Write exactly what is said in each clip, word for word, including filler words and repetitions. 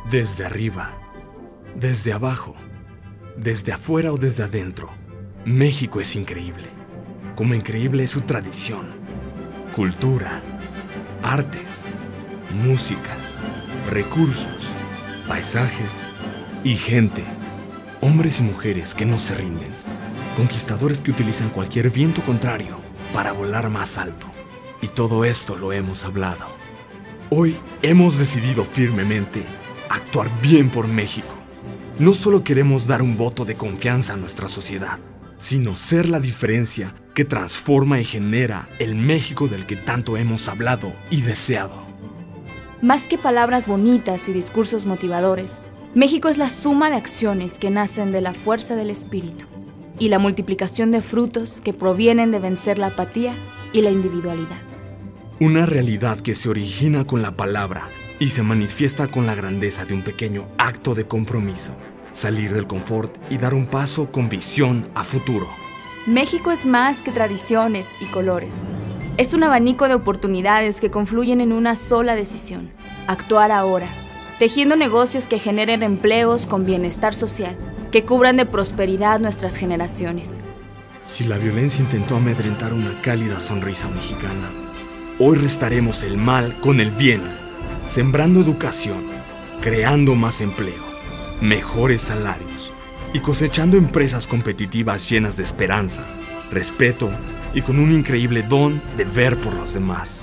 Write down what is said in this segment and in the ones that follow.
Desde arriba, desde abajo, desde afuera o desde adentro, México es increíble. Como increíble es su tradición, cultura, artes, música, recursos, paisajes y gente. Hombres y mujeres que no se rinden. Conquistadores que utilizan cualquier viento contrario para volar más alto. Y todo esto lo hemos hablado. Hoy hemos decidido firmemente actuar bien por México. No solo queremos dar un voto de confianza a nuestra sociedad, sino ser la diferencia que transforma y genera el México del que tanto hemos hablado y deseado. Más que palabras bonitas y discursos motivadores, México es la suma de acciones que nacen de la fuerza del espíritu y la multiplicación de frutos que provienen de vencer la apatía y la individualidad. Una realidad que se origina con la palabra y se manifiesta con la grandeza de un pequeño acto de compromiso. Salir del confort y dar un paso con visión a futuro. México es más que tradiciones y colores. Es un abanico de oportunidades que confluyen en una sola decisión: actuar ahora, tejiendo negocios que generen empleos con bienestar social, que cubran de prosperidad nuestras generaciones. Si la violencia intentó amedrentar una cálida sonrisa mexicana, hoy restaremos el mal con el bien, sembrando educación, creando más empleo, mejores salarios y cosechando empresas competitivas llenas de esperanza, respeto y con un increíble don de ver por los demás.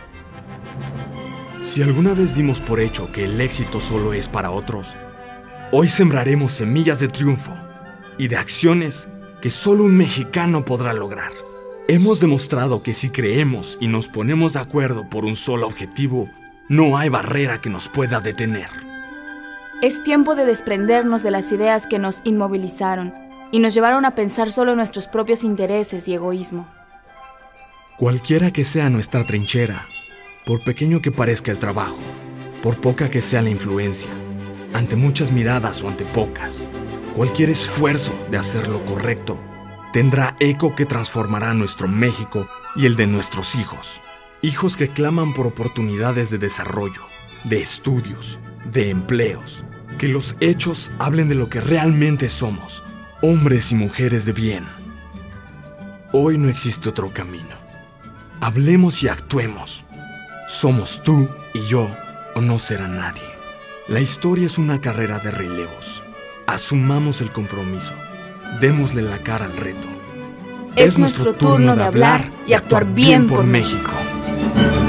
Si alguna vez dimos por hecho que el éxito solo es para otros, hoy sembraremos semillas de triunfo y de acciones que solo un mexicano podrá lograr. Hemos demostrado que si creemos y nos ponemos de acuerdo por un solo objetivo, no hay barrera que nos pueda detener. Es tiempo de desprendernos de las ideas que nos inmovilizaron y nos llevaron a pensar solo en nuestros propios intereses y egoísmo. Cualquiera que sea nuestra trinchera, por pequeño que parezca el trabajo, por poca que sea la influencia, ante muchas miradas o ante pocas, cualquier esfuerzo de hacer lo correcto tendrá eco que transformará nuestro México y el de nuestros hijos. Hijos que claman por oportunidades de desarrollo, de estudios, de empleos. Que los hechos hablen de lo que realmente somos, hombres y mujeres de bien. Hoy no existe otro camino. Hablemos y actuemos. Somos tú y yo, o no será nadie. La historia es una carrera de relevos. Asumamos el compromiso. Démosle la cara al reto. Es, es nuestro turno de hablar y actuar bien por México.